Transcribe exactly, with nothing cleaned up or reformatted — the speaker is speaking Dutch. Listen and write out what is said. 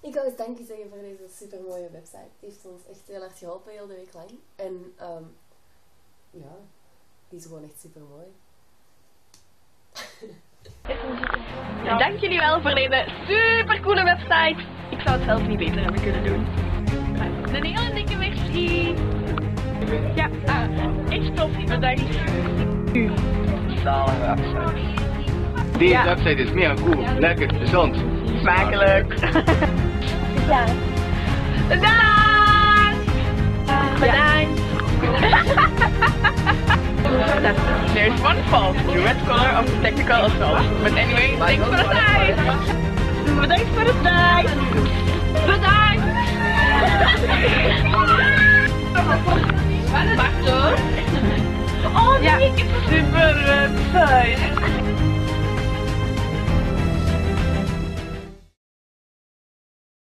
Ik wou eens dank u zeggen voor deze supermooie website. Die heeft ons echt heel hard geholpen, heel de week lang. En um, ja, die is gewoon echt supermooi. Ja. Dank jullie wel voor deze supercoole website. Ik zou het zelf niet beter hebben kunnen doen. Een hele dikke merci. Ja, ah, echt tof. Bedankt. Zalige website. Deze ja. website is mega cool. Lekker, gezond. Smakelijk. Ja. Bedankt! Bedankt! There's one fault, the red color of the technical assault. But anyway, thanks for the tijd! Bedankt voor de tijd! Bedankt! Wacht hoor! Oh nee, ja. Super website!